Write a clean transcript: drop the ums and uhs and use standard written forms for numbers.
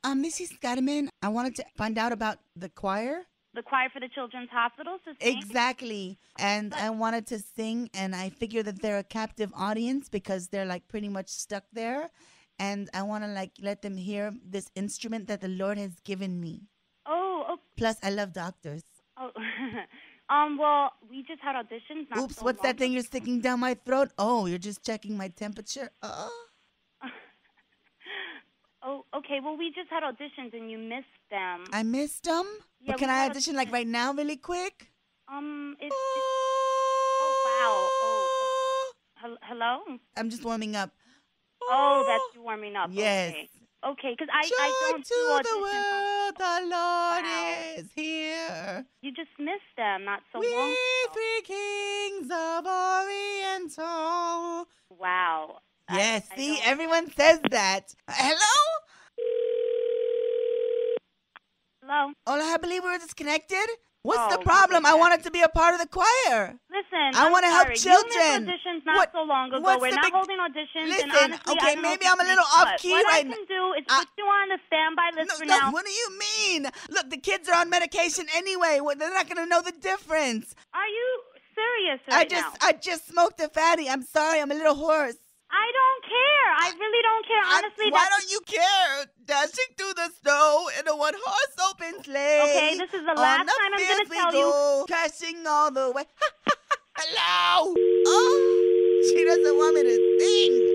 Mrs. Carmen, I wanted to find out about the choir. The choir for the Children's Hospital to sing? Exactly. And I wanted to sing, and I figure that they're a captive audience because they're like pretty much stuck there. And I want to like let them hear this instrument that the Lord has given me. Oh, okay. Plus, I love doctors. Oh, well, we just had auditions. Oops, what's that thing you're sticking down my throat? Oh, you're just checking my temperature? Oh, okay. Well, we just had auditions and you missed them. I missed them? Yeah, But can I audition like right now really quick? Oh, wow. Oh, hello? I'm just warming up. Oh, that's you warming up. Yes. Okay, because I don't do auditions. The world, the Lord is here. You just missed them not so long ago. We three kings of Oriental. Wow. Yes, see, everyone says that. Hello? Hello? Hola, I believe we were disconnected. What's the problem? I wanted to be a part of the choir. Listen, I want to help children. You missed auditions not so long ago. We're not holding auditions. Listen, and honestly, okay, maybe I'm a little off key right now. What I can do is put you on the standby list for now. What do you mean? Look, the kids are on medication anyway. They're not going to know the difference. Are you serious right now? I just smoked a fatty. I'm sorry. I'm a little hoarse. I don't care. I really don't care. Honestly, why don't you care? Dashing through the snow in a one-horse open sleigh. Okay, this is the last time I'm going to tell you. Crashing all the way. Hello. Oh, she doesn't want me to sing.